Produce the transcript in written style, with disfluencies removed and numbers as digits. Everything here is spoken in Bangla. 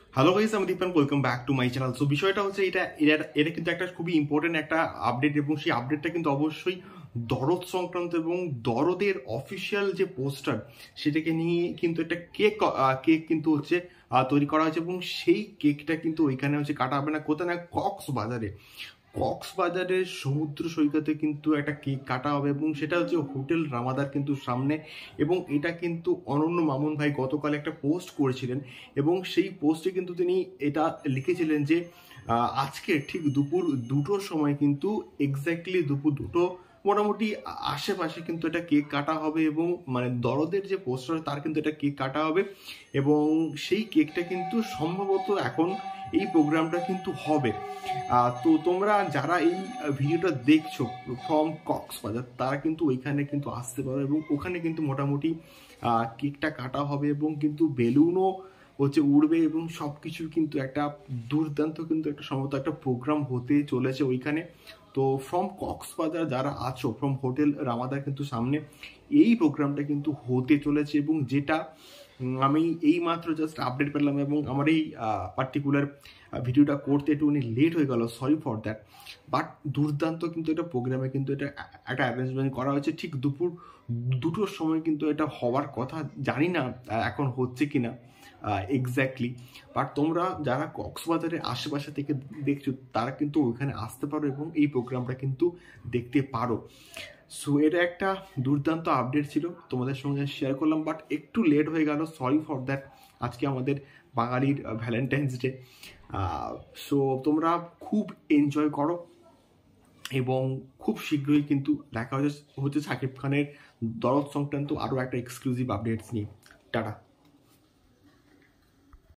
হ্যালো গাইস, আমি Dipan. Welcome back to my channel. So বিষয়টা হচ্ছে এটা কিন্তু একটা খুবই ইম্পর্টেন্ট একটা আপডেট, এবং সেই আপডেটটা কিন্তু অবশ্যই দরদ সংক্রান্ত, এবং দরদের অফিসিয়াল যে পোস্টার সেটাকে নিয়ে কিন্তু একটা কেক কিন্তু হচ্ছে তৈরি করা হয়েছে, এবং সেই কেকটা কিন্তু ওইখানে হচ্ছে কাটা হবে না, কোথায় না কক্সবাজারের সমুদ্র সৈকতে কিন্তু একটা কেক কাটা হবে, এবং সেটা হচ্ছে হোটেল রামাদার কিন্তু সামনে। এবং এটা কিন্তু অনন্য মামুন ভাই গতকাল একটা পোস্ট করেছিলেন, এবং সেই পোস্টে কিন্তু তিনি এটা লিখেছিলেন যে আজকে ঠিক দুপুর 2টোর সময় কিন্তু এক্স্যাক্টলি দুপুর 2টো মোটামুটি আশেপাশে কিন্তু এটা কেক কাটা হবে, এবং মানে দরদের যে পোস্টার তার কিন্তু এটা কেক কাটা হবে, এবং সেই কেকটা কিন্তু সম্ভবত এখন এই প্রোগ্রামটা কিন্তু হবে। তো তোমরা যারা এই ভিডিওটা দেখছো ফ্রম কক্সবাজার, তারা কিন্তু ওইখানে কিন্তু আসতে পারো, এবং ওখানে কিন্তু মোটামুটি কেকটা কাটা হবে, এবং কিন্তু বেলুনও হচ্ছে উড়বে, এবং সব কিছু কিন্তু একটা দুর্দান্ত কিন্তু একটা সম্ভবত একটা প্রোগ্রাম হতে চলেছে ওইখানে। তো ফ্রম কক্সবাজার যারা আছো, ফ্রম হোটেল রামাদার কিন্তু সামনে এই প্রোগ্রামটা কিন্তু হতে চলেছে, এবং যেটা আমি এই মাত্র জাস্ট আপডেট পেলাম, এবং আমার এই পার্টিকুলার ভিডিওটা করতে একটুখানি লেট হয়ে গেল, সরি ফর দ্যাট। বাট দুর্দান্ত কিন্তু এটা প্রোগ্রামে কিন্তু এটা একটা অ্যারেঞ্জমেন্ট করা হয়েছে ঠিক দুপুর 2টোর সময় কিন্তু এটা হওয়ার কথা। জানি না এখন হচ্ছে কিনা এক্স্যাক্টলি, বাট তোমরা যারা কক্সবাজারের আশেপাশে থেকে দেখছো তারা কিন্তু ওইখানে আসতে পারো, এবং এই প্রোগ্রামটা কিন্তু দেখতে পারো। সো এটা একটা দুর্দান্ত আপডেট ছিল, তোমাদের সঙ্গে শেয়ার করলাম, বাট একটু লেট হয়ে গেল, সরি ফর দ্যাট। আজকে আমাদের বাঙালির ভ্যালেন্টাইন্স ডে। সো তোমরা খুব এনজয় করো, এবং খুব শীঘ্রই কিন্তু দেখা হচ্ছে শাকিব খানের দরদ সংক্রান্ত আরও একটা এক্সক্লুসিভ আপডেটস নিয়ে। টাটা।